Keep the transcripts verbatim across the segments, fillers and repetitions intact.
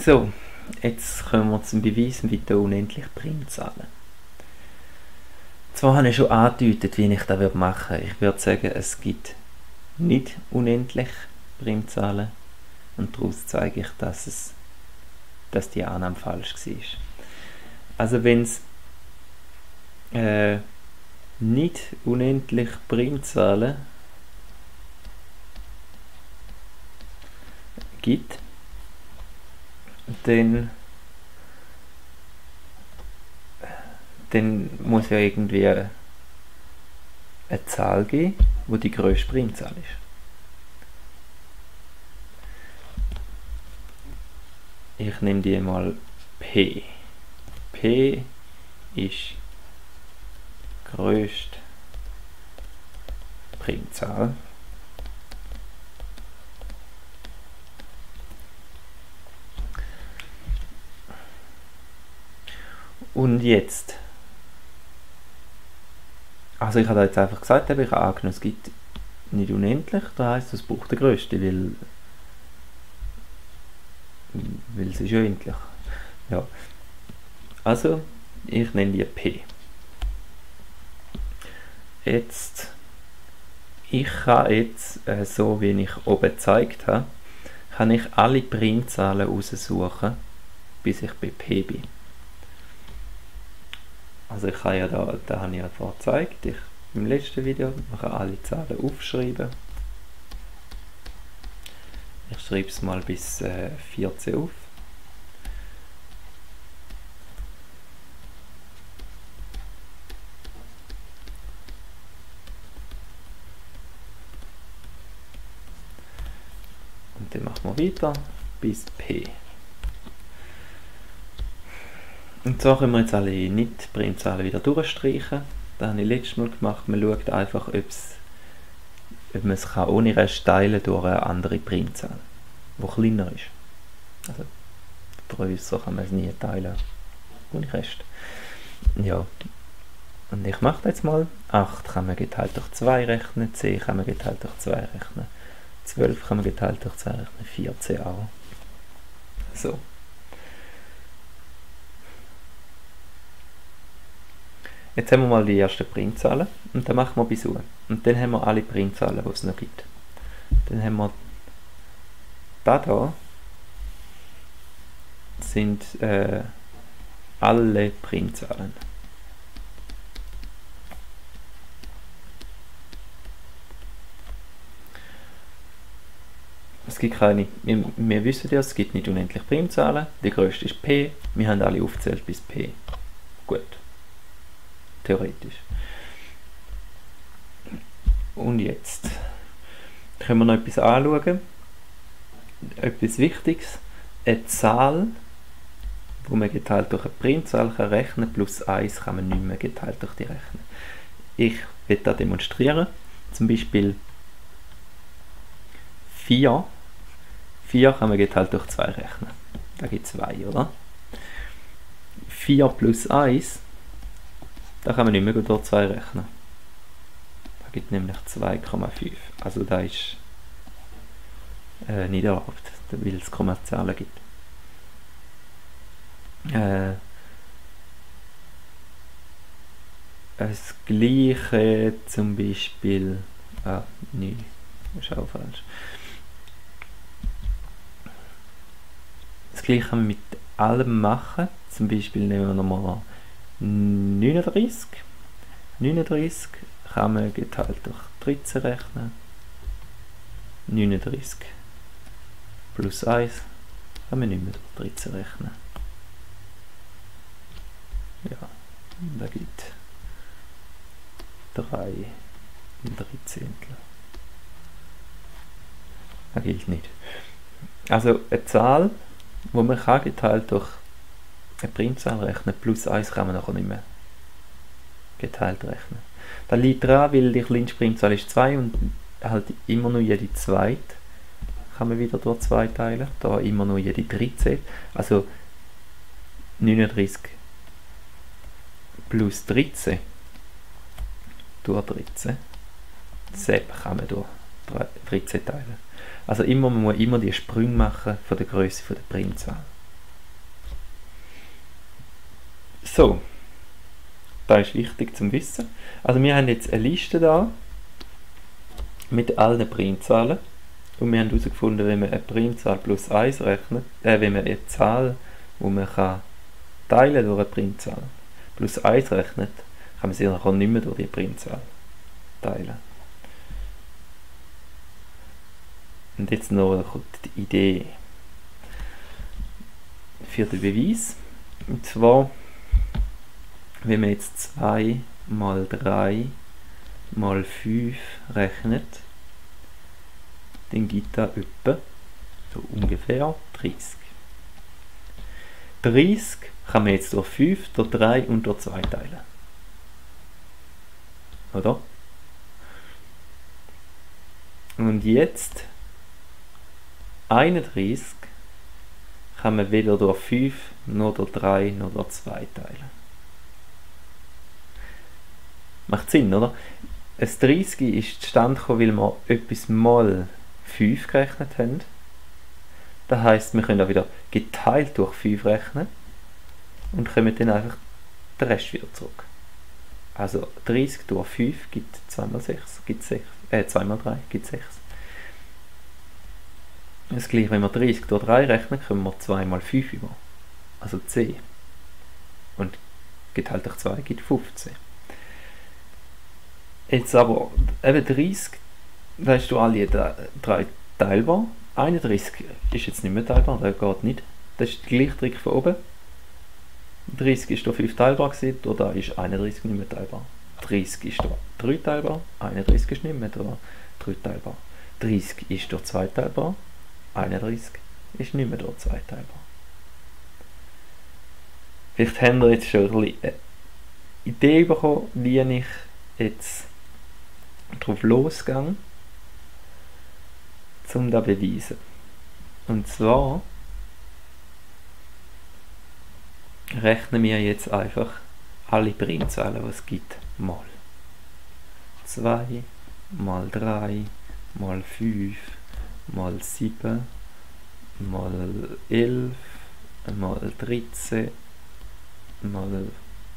So, jetzt kommen wir zum Beweis mit der unendlichen Primzahlen. Zwar habe ich schon angedeutet, wie ich das machen würde. Ich würde sagen, es gibt nicht unendlich Primzahlen und daraus zeige ich, dass, es, dass die Annahme falsch war. Also wenn es äh, nicht unendlich Primzahlen gibt, dann, dann muss ja irgendwie eine Zahl geben, wo die grösste Primzahl ist. Ich nehme die mal P. P ist die grösste Primzahl. Und jetzt, also ich habe jetzt einfach gesagt, ich habe angenommen, es gibt nicht unendlich, das heisst, es braucht der grösste, weil, weil es ist ja endlich. Ja. Also, ich nenne die P. Jetzt, ich kann jetzt, äh, so wie ich oben gezeigt habe, kann ich alle Primzahlen raussuchen, bis ich bei P bin. Also ich kann ja da, da habe ich ja vorhin gezeigt, ich, im letzten Video, man kann alle Zahlen aufschreiben. Ich schreibe es mal bis äh, vierzehn auf. Und dann machen wir weiter bis P. Und so können wir jetzt alle Nicht-Primzahlen wieder durchstreichen. Das habe ich letztes Mal gemacht. Man schaut einfach, ob's, ob man es ohne Rest teilen durch eine andere Primzahl, die kleiner ist. Also grösser kann man es nie teilen ohne Rest. Ja. Und ich mache jetzt mal. acht kann man geteilt durch zwei rechnen, zehn kann man geteilt durch zwei rechnen, zwölf kann man geteilt durch zwei rechnen, vierzehn auch. So. Jetzt haben wir mal die ersten Primzahlen und dann machen wir bis uhr. Und dann haben wir alle Primzahlen, die es noch gibt. Dann haben wir da hier sind äh, alle Primzahlen. Es gibt keine, wir, wir wissen ja, es gibt nicht unendlich Primzahlen. Die grösste ist P. Wir haben alle aufgezählt bis P. Gut. Theoretisch. Und jetzt können wir noch etwas anschauen. Etwas Wichtiges. Eine Zahl, die man geteilt durch eine Primzahl kann rechnen, plus eins kann man nicht mehr geteilt durch die rechnen. Ich werde das demonstrieren. Zum Beispiel vier. vier kann man geteilt durch zwei rechnen. Da gibt es zwei, oder? vier plus eins, da kann man nicht mehr durch zwei rechnen. Da gibt nämlich zwei Komma fünf. Also da ist äh, nicht erlaubt, weil es Kommazahlen gibt. Äh, das gleiche zum Beispiel. Ah, nein, das ist auch falsch. Das gleiche kann man mit allem machen. Zum Beispiel nehmen wir nochmal neununddreißig. neununddreißig kann man geteilt durch dreizehn rechnen. neununddreißig plus eins kann man nicht mehr durch dreizehn rechnen. Ja, da gibt drei Dreizehntel. Das gilt nicht. Also eine Zahl, wo man kann geteilt durch eine Primzahl rechnen, plus eins kann man nachher nicht mehr geteilt rechnen. Das liegt daran, weil die kleinste Primzahl ist zwei und halt immer nur jede zweite kann man wieder durch zwei teilen. Da immer nur jede dreizehn. Also neununddreißig plus dreizehn durch dreizehn. sieben kann man durch dreizehn teilen. Also immer, man muss immer die Sprünge machen von der Größe der Primzahl. So, das ist wichtig zum Wissen. Also wir haben jetzt eine Liste da mit allen Primzahlen und wir haben herausgefunden, wenn man eine Primzahl plus eins rechnet, äh, wenn man eine Zahl, die man kann teilen durch eine Primzahl, plus eins rechnet, kann man sie nachher nicht mehr durch die Primzahl teilen. Und jetzt noch kommt die Idee für den Beweis. Und zwar, wenn man jetzt zwei mal drei mal fünf rechnet, dann gibt das etwa so ungefähr dreißig. dreißig kann man jetzt durch fünf, durch drei und durch zwei teilen. Oder? Und jetzt einunddreißig kann man weder durch fünf, noch durch drei, noch durch zwei teilen. Macht Sinn, oder? Ein dreißig ist zustande gekommen, weil wir etwas mal fünf gerechnet haben. Das heisst, wir können auch wieder geteilt durch fünf rechnen und kommen dann einfach den Rest wieder zurück. Also dreißig durch fünf gibt zwei mal sechs, gibt sechs, äh zwei mal drei gibt sechs. Das gleiche, wenn wir dreißig durch drei rechnen, kommen wir zwei mal fünf über. Also zehn. Und geteilt durch zwei gibt fünfzehn. Jetzt aber, eben dreißig, da hast du alle drei teilbar. einunddreißig ist jetzt nicht mehr teilbar, das geht nicht. Das ist der gleiche Trick von oben. dreißig ist durch fünf teilbar gewesen, durch da ist einunddreißig nicht mehr teilbar. dreißig ist durch drei teilbar, einunddreißig ist nicht mehr durch drei teilbar. dreißig ist durch zwei teilbar, einunddreißig ist nicht mehr durch zwei teilbar. Vielleicht haben wir jetzt schon ein bisschen eine Idee bekommen, wie ich jetzt drauf losgehe, um das zu beweisen. Und zwar rechnen wir jetzt einfach alle Primzahlen, die es gibt, mal. zwei, mal drei, mal fünf, mal sieben, mal elf, mal dreizehn, mal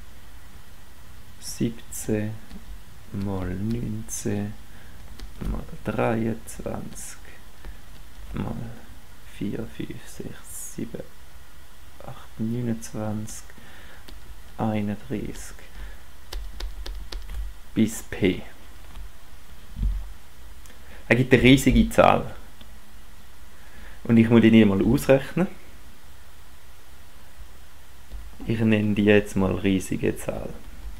siebzehn, mal neunzehn, mal dreiundzwanzig, mal vier, fünf, sechs, sieben, acht, neunundzwanzig, einunddreißig bis P. Er gibt eine riesige Zahl. Und ich muss die nicht mal ausrechnen. Ich nenne die jetzt mal riesige Zahl.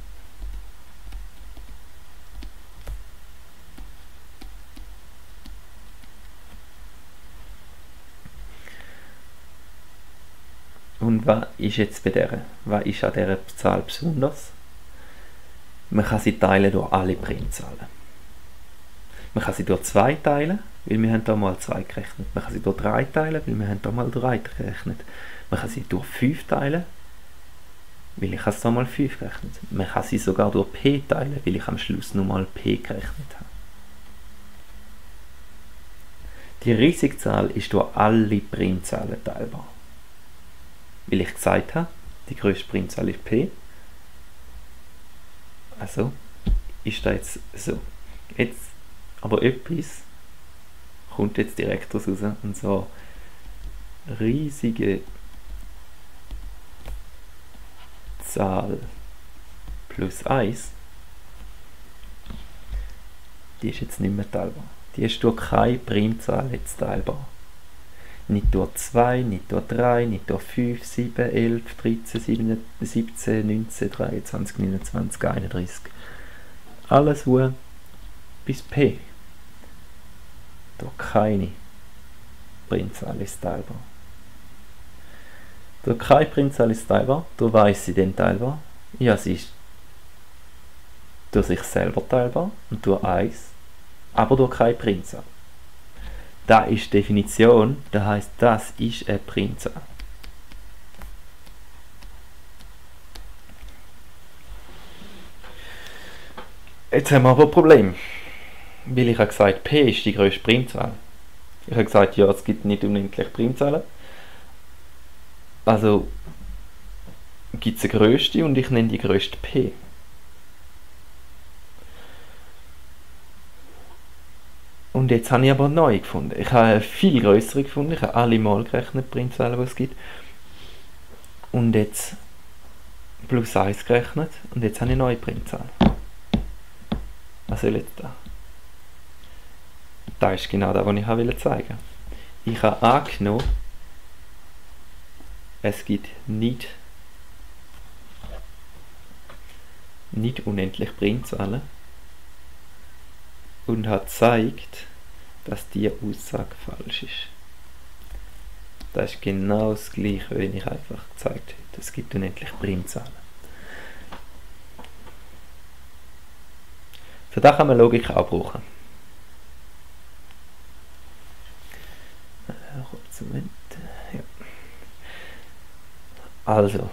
Und was ist jetzt bei der? Was ist an dieser Zahl besonders? Man kann sie teilen durch alle Primzahlen. Man kann sie durch zwei teilen, weil wir haben da mal zwei gerechnet. Man kann sie durch drei teilen, weil wir haben da mal drei gerechnet. Man kann sie durch fünf teilen, weil ich da mal fünf gerechnet. Man kann sie sogar durch P teilen, weil ich am Schluss nochmal P gerechnet habe. Die riesige Zahl ist durch alle Primzahlen teilbar. Weil ich gesagt habe, die grösste Primzahl ist P. Also ist das jetzt so. Jetzt aber etwas kommt jetzt direkt raus, und zwar riesige Zahl plus eins, die ist jetzt nicht mehr teilbar. Die ist durch keine Primzahl jetzt teilbar. Nicht durch zwei, nicht durch drei, nicht durch fünf, sieben, elf, dreizehn, siebzehn, neunzehn, dreiundzwanzig, neunundzwanzig, einunddreißig. Alles, wo bis P. Durch keine Primzahl ist teilbar. Durch keine Primzahl ist teilbar. Durch weiss sie denn teilbar? Ja, sie ist durch sich selber teilbar und durch eins, aber durch keine Primzahl. Das ist die Definition, das heisst, das ist eine Primzahl. Jetzt haben wir aber ein Problem. Weil ich habe gesagt, P ist die grösste Primzahl. Ich habe gesagt, ja, es gibt nicht unendliche Primzahlen. Also gibt es eine grösste und ich nenne die grösste P. Und jetzt habe ich aber neu gefunden. Ich habe eine viel größere gefunden. Ich habe alle mal gerechnet, Primzahlen, die es gibt. Und jetzt plus eins gerechnet. Und jetzt habe ich eine neue Primzahl. Was soll jetzt da? Das ist genau das, was ich zeigen wollte. Ich habe angenommen, es gibt nicht, nicht unendlich Primzahlen. Und hat gezeigt, dass diese Aussage falsch ist. Das ist genau das Gleiche, wie ich einfach gezeigt habe. Es gibt unendlich Primzahlen. Für das kann man Logik auch brauchen. Ja. Also,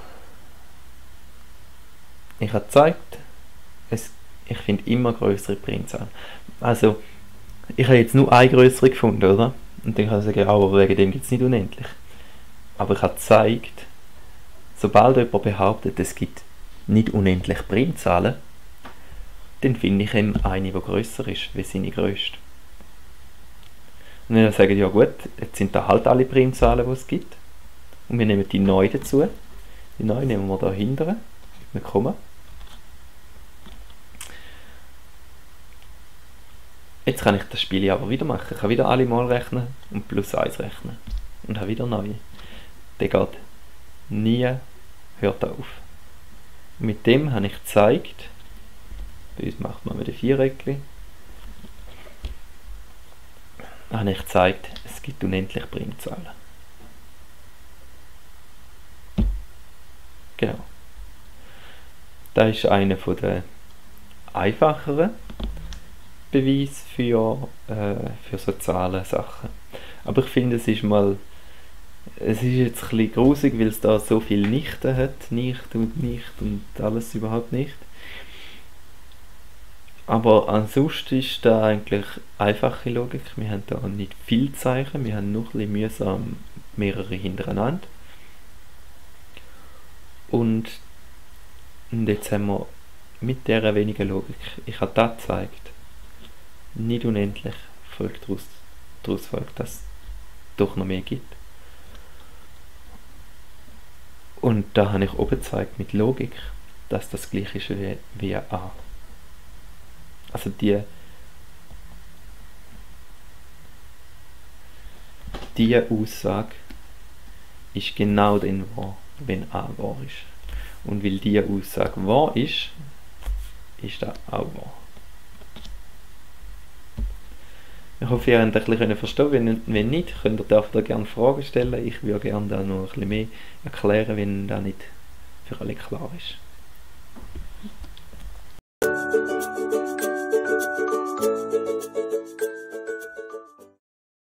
ich habe gezeigt, es, ich finde immer größere Primzahlen. Also, ich habe jetzt nur eine größere gefunden, oder? Und dann kann ich sagen, ja, aber wegen dem gibt es nicht unendlich. Aber ich habe gezeigt, sobald jemand behauptet, es gibt nicht unendlich Primzahlen, dann finde ich eben eine, die grösser ist, wie seine grösste. Und dann sagen ja gut, jetzt sind da halt alle Primzahlen, die es gibt. Und wir nehmen die neu dazu. Die neu nehmen wir da hinten. Wir kommen. Jetzt kann ich das Spiel aber wieder machen. Ich kann wieder alle mal rechnen und plus eins rechnen. Und habe wieder neue. Der geht nie, hört auf. Mit dem habe ich gezeigt, bei uns macht man wieder Viereckchen, habe ich gezeigt, es gibt unendlich Primzahlen. Genau. Das ist einer der einfacheren Beweise für, äh, für so Zahlensachen. Aber ich finde, es ist mal, es ist jetzt ein bisschen grusig, weil es da so viele Nichten hat, nicht und nicht und alles überhaupt nicht. Aber ansonsten ist da eigentlich einfache Logik. Wir haben da nicht viel Zeichen, wir haben nur ein bisschen mühsam mehrere hintereinander. Und, und jetzt haben wir mit dieser wenigen Logik, ich habe das gezeigt, nicht unendlich folgt daraus, daraus folgt, dass es doch noch mehr gibt. Und da habe ich oben gezeigt mit Logik, dass das gleich ist wie, wie A. Also die, die Aussage ist genau dann wahr, wenn A wahr ist. Und weil diese Aussage wahr ist, ist das auch wahr. Ich hoffe, ihr habt ein bisschen verstehen können. Wenn, wenn nicht, könnt ihr da gerne Fragen stellen. Ich würde gerne da noch ein bisschen mehr erklären, wenn das nicht für alle klar ist.